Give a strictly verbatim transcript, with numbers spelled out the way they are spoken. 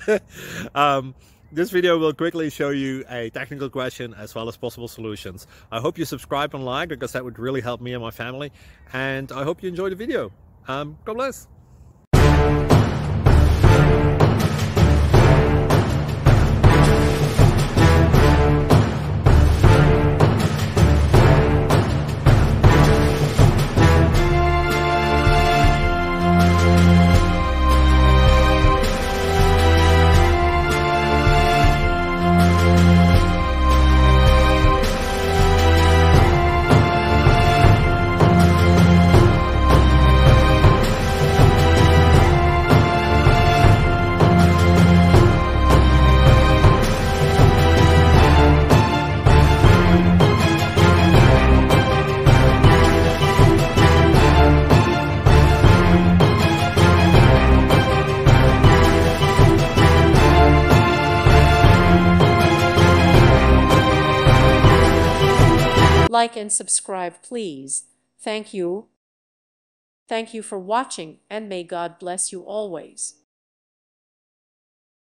um, this video will quickly show you a technical question as well as possible solutions. I hope you subscribe and like, because that would really help me and my family. And I hope you enjoy the video. Um, God bless. Like and subscribe, please. Thank you. Thank you for watching, and may God bless you always.